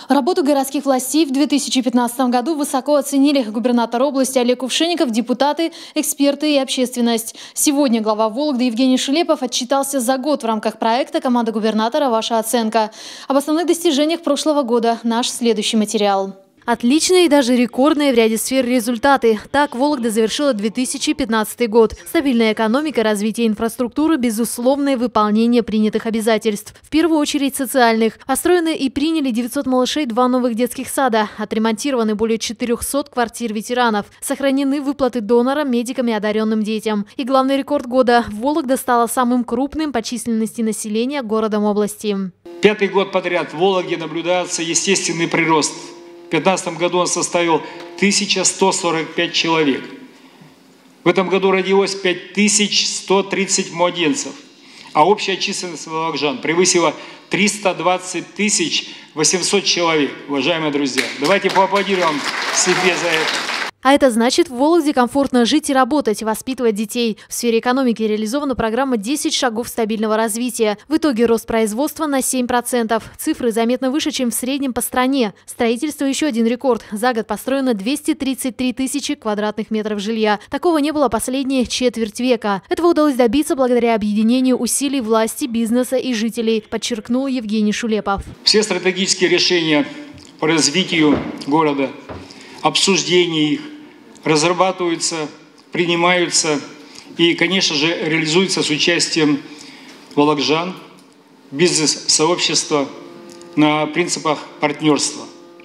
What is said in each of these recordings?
Работу городских властей в 2015 году высоко оценили губернатор области Олег Кувшинников, депутаты, эксперты и общественность. Сегодня глава Вологды Евгений Шулепов отчитался за год в рамках проекта «Команда губернатора. Ваша оценка». Об основных достижениях прошлого года наш следующий материал. Отличные и даже рекордные в ряде сфер результаты. Так Вологда завершила 2015 год. Стабильная экономика, развитие инфраструктуры, безусловное выполнение принятых обязательств. В первую очередь социальных. Построены и приняли 900 малышей, 2 новых детских сада. Отремонтированы более 400 квартир ветеранов. Сохранены выплаты донорам, медикам и одаренным детям. И главный рекорд года – Вологда стала самым крупным по численности населения городом области. 5-й год подряд в Вологде наблюдается естественный прирост. В 2015 году он составил 1145 человек. В этом году родилось 5130 младенцев, а общая численность волокжан превысила 320 800 человек. Уважаемые друзья, давайте поаплодируем себе за это. А это значит, в Вологде комфортно жить и работать, воспитывать детей. В сфере экономики реализована программа «10 шагов стабильного развития». В итоге рост производства на 7%. Цифры заметно выше, чем в среднем по стране. Строительство – еще один рекорд. За год построено 233 тысячи квадратных метров жилья. Такого не было последние четверть века. Этого удалось добиться благодаря объединению усилий власти, бизнеса и жителей, подчеркнул Евгений Шулепов. Все стратегические решения по развитию города, обсуждение их, разрабатываются, принимаются и, конечно же, реализуются с участием вологжан, бизнес-сообщества на принципах партнерства.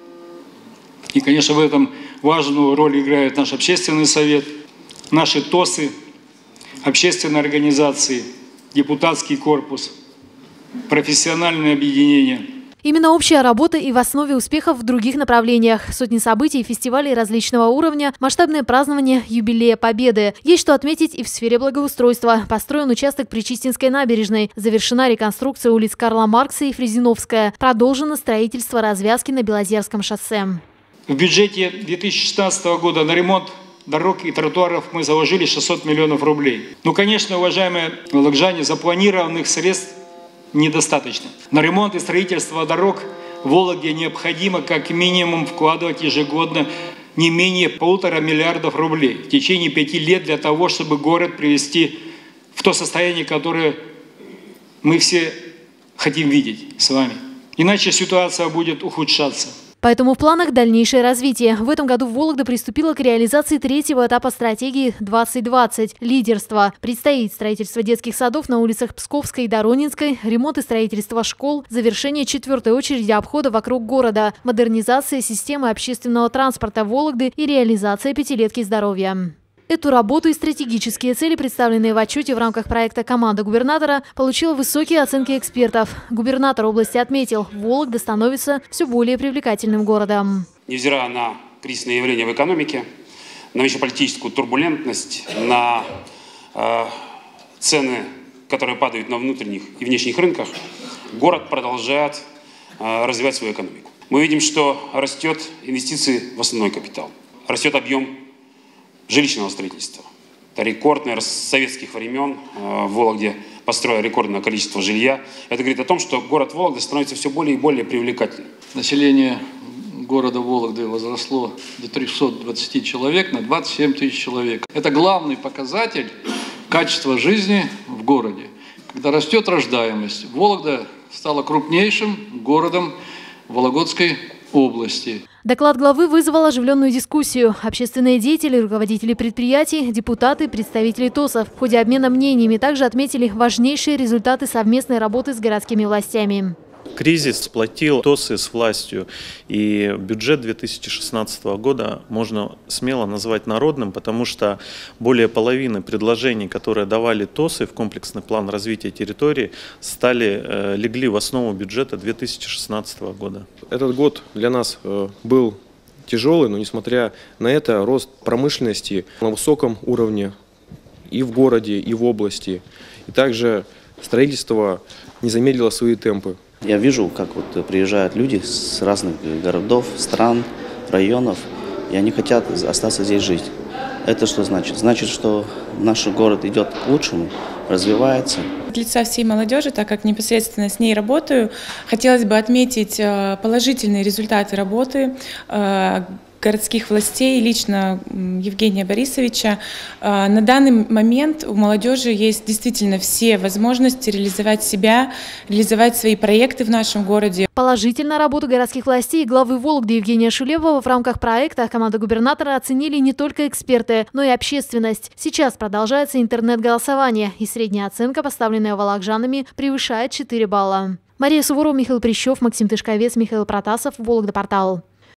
И, конечно, в этом важную роль играет наш общественный совет, наши ТОСы, общественные организации, депутатский корпус, профессиональные объединения. Именно общая работа и в основе успехов в других направлениях. Сотни событий и фестивалей различного уровня, масштабное празднование юбилея Победы. Есть что отметить и в сфере благоустройства. Построен участок Причистинской набережной. Завершена реконструкция улиц Карла Маркса и Фрезиновская. Продолжено строительство развязки на Белозерском шоссе. В бюджете 2016 года на ремонт дорог и тротуаров мы заложили 600 миллионов рублей. Ну, конечно, уважаемые вологжане, запланированных средств недостаточно. На ремонт и строительство дорог в Вологде необходимо как минимум вкладывать ежегодно не менее 1,5 миллиарда рублей в течение 5 лет для того, чтобы город привести в то состояние, которое мы все хотим видеть с вами. Иначе ситуация будет ухудшаться. Поэтому в планах дальнейшее развитие. В этом году Вологда приступила к реализации 3-го этапа стратегии 2020 «Лидерство». Предстоит строительство детских садов на улицах Псковской и Доронинской, ремонт и строительство школ, завершение 4-й очереди обхода вокруг города, модернизация системы общественного транспорта Вологды и реализация пятилетки здоровья. Эту работу и стратегические цели, представленные в отчете в рамках проекта «Команда губернатора», получила высокие оценки экспертов. Губернатор области отметил, Вологда становится все более привлекательным городом. Невзирая на кризисные явления в экономике, на внешнеполитическую турбулентность, на цены, которые падают на внутренних и внешних рынках, город продолжает развивать свою экономику. Мы видим, что растет инвестиции в основной капитал, растет объем жилищного строительства. Это рекордное с советских времен. В Вологде построено рекордное количество жилья. Это говорит о том, что город Вологда становится все более и более привлекательным. Население города Вологды возросло до 320 человек на 27 тысяч человек. Это главный показатель качества жизни в городе. Когда растет рождаемость, Вологда стала крупнейшим городом Вологодской области. Доклад главы вызвал оживленную дискуссию. Общественные деятели, руководители предприятий, депутаты, представители ТОСов в ходе обмена мнениями также отметили важнейшие результаты совместной работы с городскими властями. Кризис сплотил ТОСы с властью, и бюджет 2016 года можно смело назвать народным, потому что более половины предложений, которые давали ТОСы в комплексный план развития территории, легли в основу бюджета 2016 года. Этот год для нас был тяжелый, но несмотря на это рост промышленности на высоком уровне и в городе, и в области. И также строительство не замедлило свои темпы. Я вижу, как приезжают люди с разных городов, стран, районов, и они хотят остаться здесь жить. Это что значит? Значит, что наш город идет к лучшему, развивается. От лица всей молодежи, так как непосредственно с ней работаю, хотелось бы отметить положительные результаты работы городских властей, лично Евгения Борисовича. На данный момент у молодежи есть действительно все возможности реализовать себя, реализовать свои проекты в нашем городе. Положительно работу городских властей и главы Вологды Евгения Шулепова в рамках проекта команда губернатора оценили не только эксперты, но и общественность. Сейчас продолжается интернет-голосование, и средняя оценка, поставленная волокжанами, превышает 4 балла. Мария Суворова, Михаил Прищев, Максим Тышковец, Михаил Протасов, Вологда Портал.